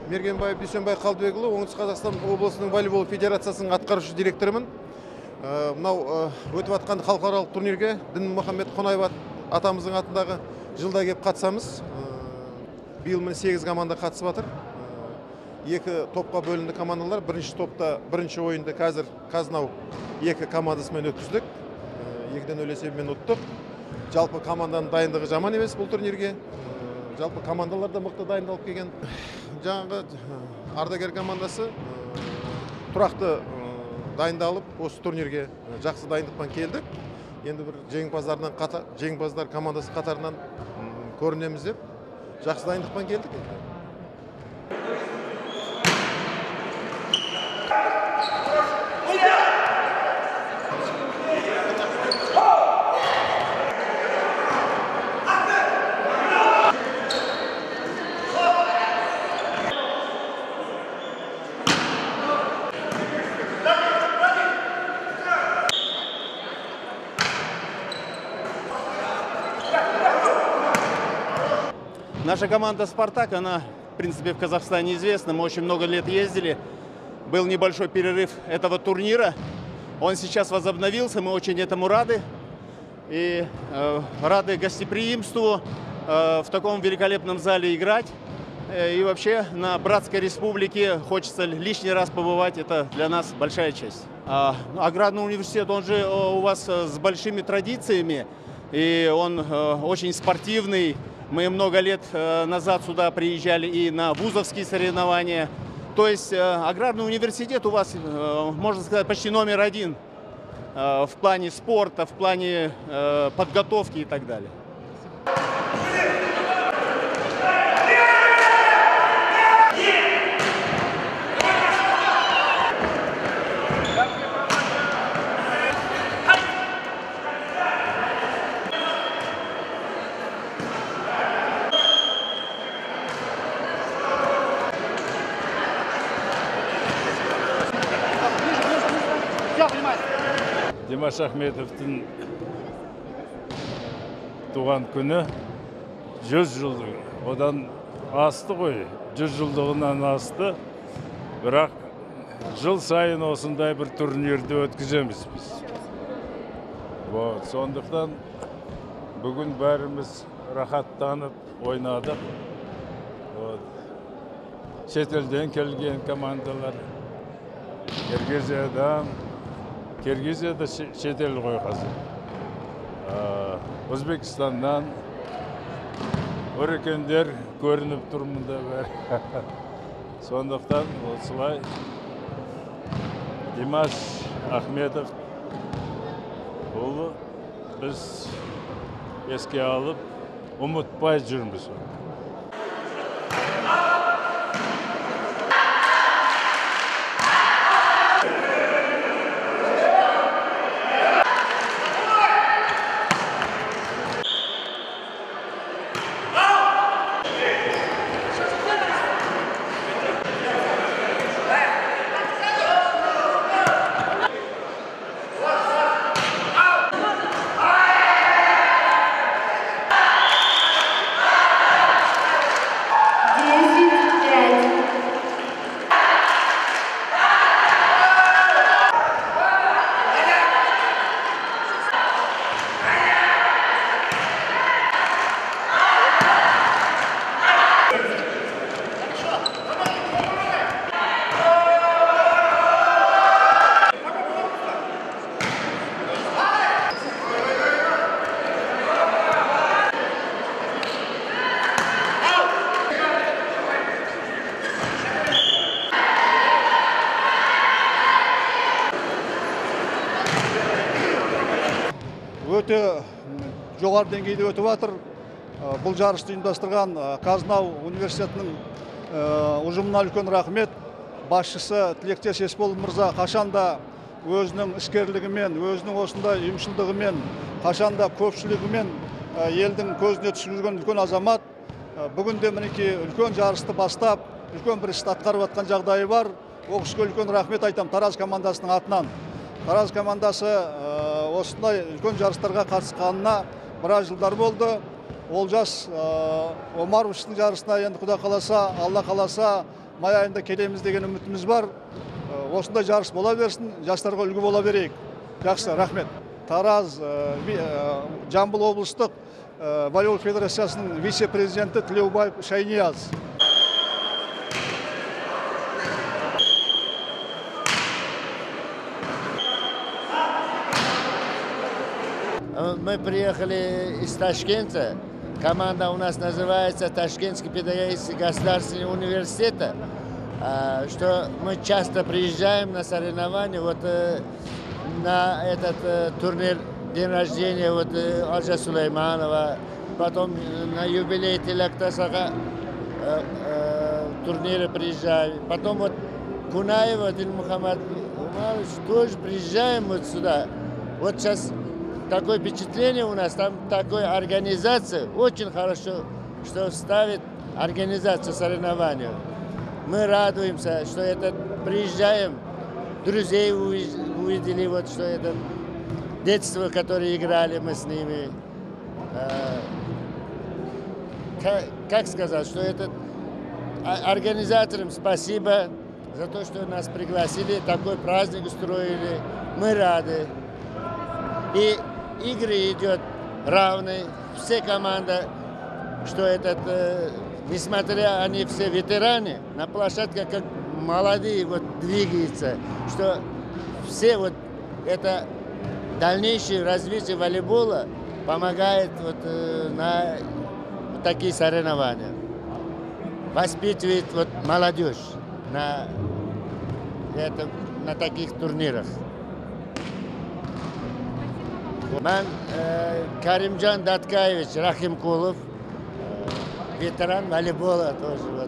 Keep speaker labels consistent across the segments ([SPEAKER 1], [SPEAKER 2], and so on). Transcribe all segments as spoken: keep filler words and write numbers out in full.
[SPEAKER 1] Мергенбаев Дүйсенбай Қалдыбекұлы, Оңтүстік Қазақстан облысының волейбол федерациясының атқарушы директорымын. Мынау өтіп жатқан халықаралық турнирге Дінмұхаммед Қонаев атамыздың атындағы жылда келіп қатысамыз. Биыл міне сегіз команда қатысып жатыр. Екі топқа бөлінді командалар. Бірінші топта бірінші ойынды қазір Қазнау екі командасымен өткіздік. Екіден нөл есебімен ұттық. Жалпы команданың дайындығы жаман емес бұл турнирге. Жалпы командалар да мықты дайындалып келген. Жаңағы ардагер командасы тұрақты дайындалып, осы турнирге жақсы дайындықпен келдік. Енді бір жеңімпаздардан жеңімпаздар командасы қатарынан көрінеміз деп жақсы дайындықпен келдік.
[SPEAKER 2] Наша команда «Спартак», она, в принципе, в Казахстане известна. Мы очень много лет ездили. Был небольшой перерыв этого турнира. Он сейчас возобновился, мы очень этому рады. И э, рады гостеприимству э, в таком великолепном зале играть. И вообще на Братской Республике хочется лишний раз побывать. Это для нас большая честь. А, Аграрный университет, он же у вас с большими традициями. И он э, очень спортивный. Мы много лет назад сюда приезжали и на вузовские соревнования. То есть Аграрный университет у вас, можно сказать, почти номер один в плане спорта, в плане подготовки и так далее.
[SPEAKER 3] Димаш Ахметовтың туған күні жүз жылдығы. Одан асты ғой, жүз жылдығынан асты. Бірақ жыл сайын осындай бір турнирді өткіземіз біз. Сондықтан бүгін бәріміз рахаттанып ойнадық. Шетелден келген командалар, Киргизиядан, Киргизияда шетел ғой қазір. Өзбекстаннан өрекендер көрініп тұрмында бәрі. Сондықтан осылай Димаш Ахметов ұлы біз еске алып, ұмытпай жүрміз.
[SPEAKER 4] Өте жоғары деңгейде өтіп жатыр. Бұл жарысты ұйымдастырған Қазнау университетінің ұжымына үлкен рахмет. Басшысы Тілектес Есбол мырза қашанда өзінің іскерлігімен, өзінің осындай ұйымшылдығымен, қашанда көпшілігімен елдің көзіне түсіп жүрген үлкен азамат. Бүгін де мінекей үлкен жарысты бастап, үлкен бір істі атқарып жатқан жағдайы бар. Ол кісіге үлкен рахмет айтам Тараз командасының атынан. Тараз командасы осындай үлкен жарыстарға қатысқанына біраз жылдар болды. Олжас Омаровичтің жарысына енді Құда қаласа, Алла қаласа май айында келеміз деген үмітіміз бар. Осындай жарыс бола берсін, жастарға үлгі бола берейік. Жақсы, рахмет. Тараз, Жамбыл облыстық волейбол федерациясының вице-президенті Тілеубаев Шайнияз.
[SPEAKER 5] Мы приехали из Ташкента. Команда у нас называется Ташкентский педагогический государственный университет. Что мы часто приезжаем на соревнования, вот на этот турнир день рождения вот Аджа Сулейманова, потом на юбилей Тилактасака турниры приезжаем, потом вот Кунаева Дильмухаммад Умарович тоже приезжаем вот сюда. Вот сейчас такое впечатление у нас, там такая организация, очень хорошо, что ставит организацию соревнований. Мы радуемся, что это приезжаем, друзей увидели, вот что это детство, которое играли мы с ними. Как сказать, что это организаторам спасибо за то, что нас пригласили, такой праздник устроили. Мы рады. И игры идет равные, все команды, что этот, несмотря они все ветераны, на площадке как молодые вот двигаются, что все вот это дальнейшее развитие волейбола помогает вот на вот такие соревнования, воспитывает вот молодежь на это, на таких турнирах. Мен э, Каримджан Даткаевич Рахимкулов, э, ветеран волейбола тоже. Вот,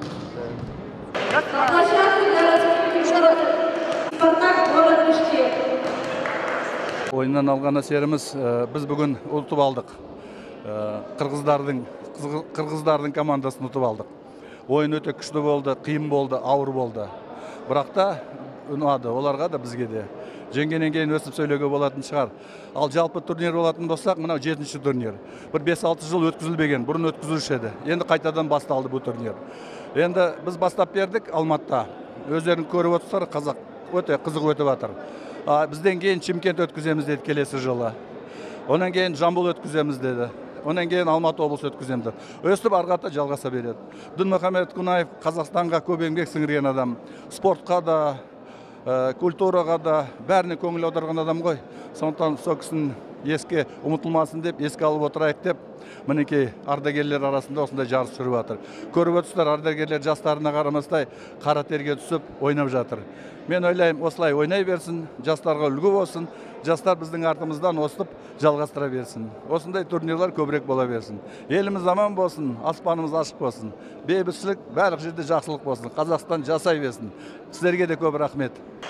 [SPEAKER 6] Ойыннан алған әсеріміз, біз бүгін ұтып алдық. Қырғыздардың, қырғыздардың командасын ұтып алдық. Ойын өте күшті болды, қиын болды, ауыр болды. Бірақ та ұнады, оларға да бізге де. Жеңгенен кейін өсіп сөйлеуге болатын шығар. Ал жалпы турнир болатын болсақ, мынау жетінші турнир. Бір бес алты жыл өткізілбеген, бұрын өткізілуші еді. Енді қайтадан басталды бұл турнир. Енді біз бастап бердік Алматыда. Өздерін көріп отырсыздар, қазақ өте қызық өтіп жатыр. Бізден кейін Шымкент өткіземіз деді келесі жылы. Онан кейін Жамбыл өткіземіз деді. Онан кейін Алматы облысы өткіземіз. Өстіп арғата жалғаса береді. Дінмұхаммед Кунаев Қазақстанға көп еңбек сіңірген адам. Спортқа да, культураға да бәріне көңіл аударған адам ғой. Сондықтан сол кісінің еске ұмытылмасын деп, еске алып отырайық деп, мінекей ардагерлер арасында осындай жарыс жүріп жатыр. Көріп отырсыздар, ардагерлер жастарына қарамастай қара терге түсіп ойнап жатыр. Мен ойлаймын, осылай ойнай берсін, жастарға үлгі болсын, жастар біздің артымыздан осып жалғастыра берсін. Осындай турнирлар көбірек бола берсін. Еліміз аман болсын, аспанымыз ашық болсын. Бейбітшілік, барлық жерде жақсылық болсын. Қазақстан жасай берсін. Сіздерге де көп рахмет.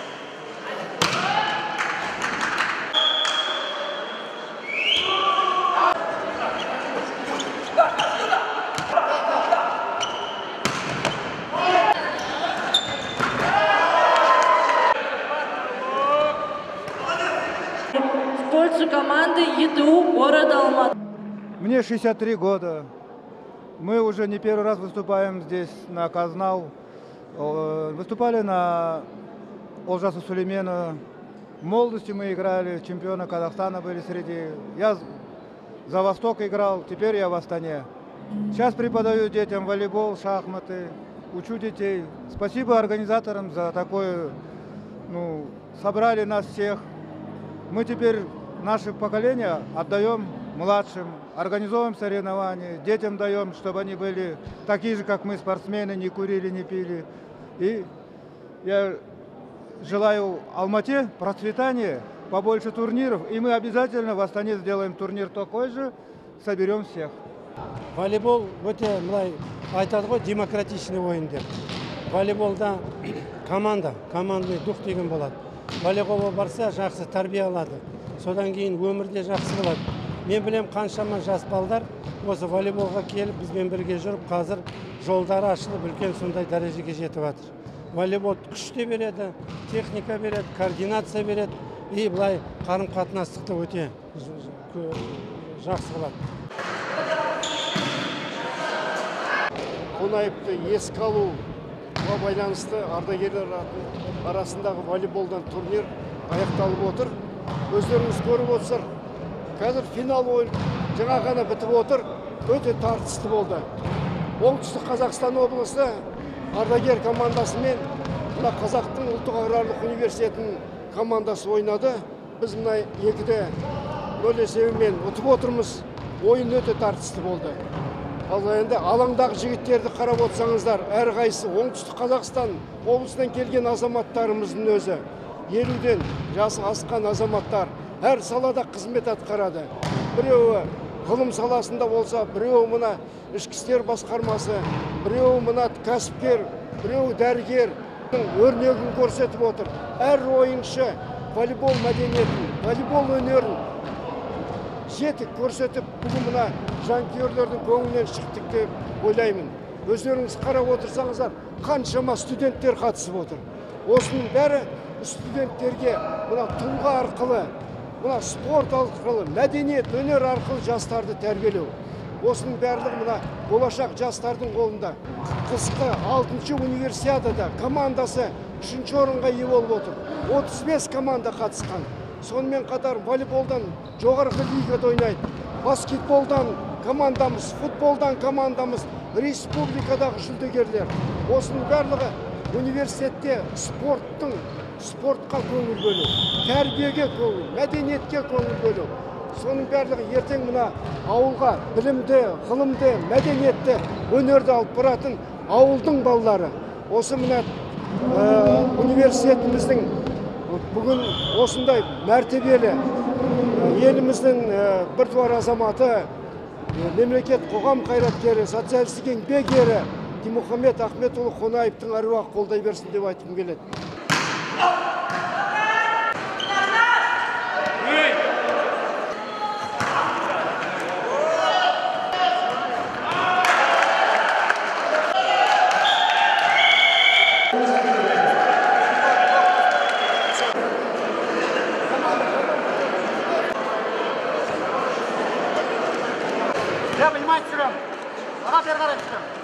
[SPEAKER 7] Команды ЕТУ города Алматы.
[SPEAKER 8] Мне шестьдесят три года. Мы уже не первый раз выступаем здесь на Казнау. Выступали на Олжасу Сулейменова. В молодости мы играли, чемпиона Казахстана были среди. Я за Восток играл, теперь я в Астане. Сейчас преподаю детям волейбол, шахматы, учу детей. Спасибо организаторам за такое, ну, собрали нас всех. Мы теперь наше поколение отдаем младшим, организуем соревнования, детям даем, чтобы они были такие же, как мы, спортсмены, не курили, не пили. И я желаю Алмате процветания, побольше турниров, и мы обязательно в Астане сделаем турнир такой же, соберем всех.
[SPEAKER 9] Волейбол өте мынай айтады ғой, демократичный ойын деп. Волейболда команда, командный дух деген болады. Волейболға барса жақсы тәрбие алады. Содан кейін өмірде жақсы болады. Мен білем қаншама жас балдар осы волейболға келіп, бізбен бірге жүріп, қазір жолдары ашылып, үлкен сондай дәрежеге жетіп жатыр. Волейбол күш те береді, техника береді, координация береді, и былай қарым-қатынастықты өте жақсы қылады.
[SPEAKER 2] Қонаевты еске алу
[SPEAKER 9] Соға байланысты ардагерлер арасындағы волейболдан турнир аяқталып отыр. Өздеріңіз көріп отырсыздар. Қазір финал ойын жаңа ғана бітіп отыр. Өте тартысты болды. Оңтүстік Қазақстан облысы ардагер командасы мен мына Қазақтың ұлттық аграрлық университетінің командасы ойнады. Біз мына екіде нөл есебімен ұтып отырмыз. Ойын өте тартысты болды. Ал енді алаңдағы жігіттерді қарап отырсаңыздар, әрқайсысы оңтүстік Қазақстан облысынан келген азаматтарымыздың өзі. елуден жасы асқан азаматтар әр салада қызмет атқарады. Біреуі ғылым саласында болса, біреуі мына ішкі істер басқармасы, біреуі мына кәсіпкер, біреуі дәрігер өрнегін көрсетіп отыр. Әр ойыншы волейбол мәдениетін, волейбол өнерін жетік көрсетіп, бүгін мына жанкүйерлердің көңілінен шықтық деп ойлаймын. Өздеріңіз қарап отырсаңыздар, қаншама студенттер қатысып отыр. Осының бәрі студенттерге мына тұлға арқылы, мына спорт арқылы, мәдениет, өнер арқылы жастарды тәрбиелеу. Осының барлығы мына болашақ жастардың қолында. Қысқы алтыншы универсиадада командасы үшінші орынға ие болып отыр. отыз бес команда қатысқан. Сонымен қатар волейболдан жоғарғы лигада ойнайды. Баскетболдан командамыз, футболдан командамыз, республикадағы жүлдегерлер. Осының барлығы университетте спорттың, спортқа көңіл бөлу, тәрбиеге көңіл, мәдениетке көңіл бөлу. Соның барлығы ертең мына ауылға білімді, ғылымды, мәдениетті, өнерді алып баратын ауылдың балалары. Осы мына университетіміздің бүгін осындай мәртебелі еліміздің біртуар азаматы, мемлекет қоғам қайраткері, социалистік еңбек ері Димұхамед Ахметұлы Қонаевтың әруағы қолдай берсін деп айтқым келеді.
[SPEAKER 10] Я понимаю, Серега. Ага, бері қарай